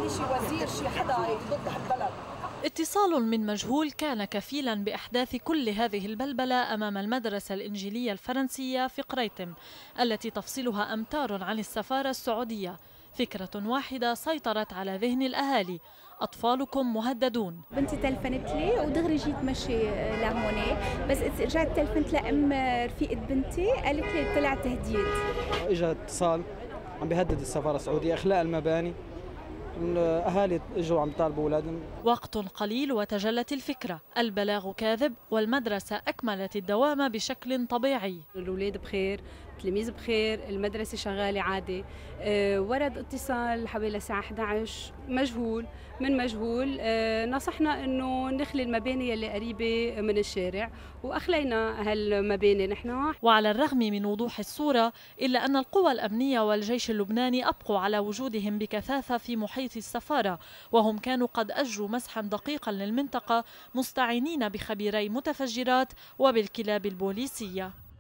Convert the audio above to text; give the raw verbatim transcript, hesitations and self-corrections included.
لي شي وزير شي حدا ضد هالبلد. اتصال من مجهول كان كفيلا بإحداث كل هذه البلبلة أمام المدرسة الإنجيلية الفرنسية في قريتم التي تفصلها أمتار عن السفارة السعودية. فكرة واحدة سيطرت على ذهن الأهالي: أطفالكم مهددون. بنتي تلفنت لي ودغري جيت مشي لهون، بس رجعت تلفنت لأم رفيقة بنتي قالت لي طلع تهديد. اجى اتصال عم بيهدد السفارة السعودية إخلاء المباني، الأهالي اجوا عم يطالبوا أولادهم. وقت قليل وتجلت الفكرة: البلاغ كاذب والمدرسة أكملت الدوام بشكل طبيعي. الأولاد بخير، التلاميذ بخير، المدرسة شغالة عادي. أه ورد اتصال حوالي الساعة إحدى عشر مجهول من مجهول. أه نصحنا إنه نخلي المباني اللي قريبة من الشارع، وأخلينا هالمباني نحن. وعلى الرغم من وضوح الصورة إلا أن القوى الأمنية والجيش اللبناني أبقوا على وجودهم بكثافة في محيط السفارة، وهم كانوا قد أجروا مسحا دقيقا للمنطقة مستعينين بخبيري متفجرات وبالكلاب البوليسية.